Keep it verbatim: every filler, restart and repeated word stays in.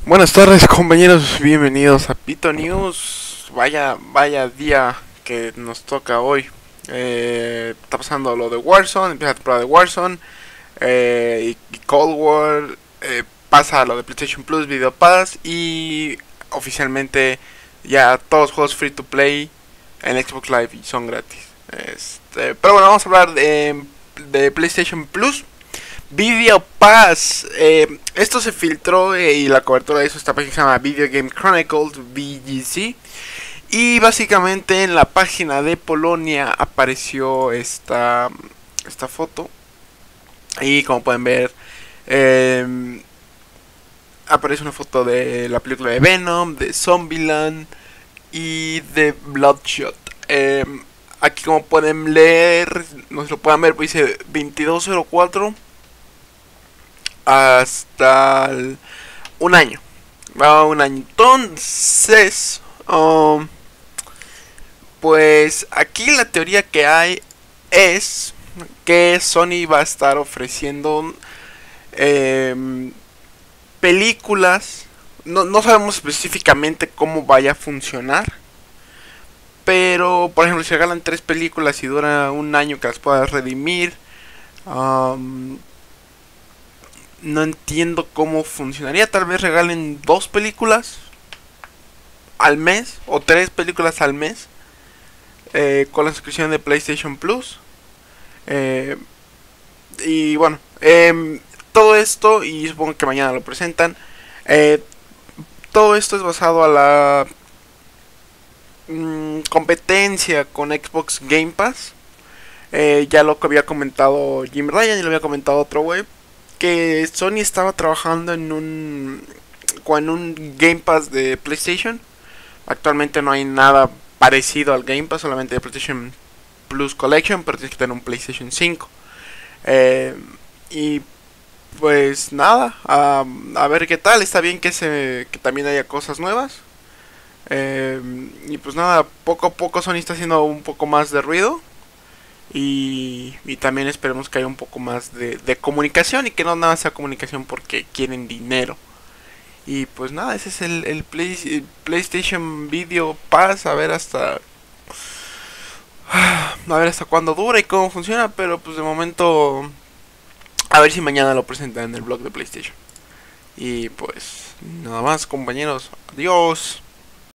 Buenas tardes compañeros, bienvenidos a Pito News. Vaya, vaya día que nos toca hoy. Eh, está pasando lo de Warzone, empieza la temporada de Warzone eh, y, y Cold War. Eh, pasa lo de PlayStation Plus, Video Pass y oficialmente ya todos los juegos free to play en Xbox Live y son gratis. Este, pero bueno, vamos a hablar de, de PlayStation Plus. Video Pass, eh, esto se filtró eh, y la cobertura de eso esta página que se llama Video Game Chronicles, V G C. Y básicamente en la página de Polonia apareció esta, esta foto. Y como pueden ver, eh, aparece una foto de la película de Venom, de Zombieland y de Bloodshot. Eh, aquí como pueden leer, no se lo puedan ver, pues dice veintidós cero cuatro hasta el, un año. Va un año. Entonces, um, pues aquí la teoría que hay es que Sony va a estar ofreciendo eh, películas. No, no sabemos específicamente cómo vaya a funcionar. Pero, por ejemplo, si regalan tres películas y dura un año que las puedas redimir. Um, No entiendo cómo funcionaría. Tal vez regalen dos películas al mes o tres películas al mes eh, con la suscripción de PlayStation Plus. Eh, y bueno, eh, todo esto, y supongo que mañana lo presentan. Eh, todo esto es basado a la mmm, competencia con Xbox Game Pass. Eh, ya lo que había comentado Jim Ryan y lo había comentado otro web, que Sony estaba trabajando en un con un Game Pass de PlayStation. Actualmente no hay nada parecido al Game Pass, solamente de PlayStation Plus Collection, pero tienes que tener un PlayStation cinco. Eh, y pues nada, a, a ver qué tal. Está bien que se que también haya cosas nuevas. Eh, y pues nada, poco a poco Sony está haciendo un poco más de ruido. Y, y también esperemos que haya un poco más de, de comunicación y que no nada sea comunicación porque quieren dinero. Y pues nada, ese es el, el, Play, el PlayStation Video Pass. A ver hasta a ver hasta cuándo dura y cómo funciona. Pero pues de momento a ver si mañana lo presentan en el blog de PlayStation. Y pues nada más compañeros, adiós.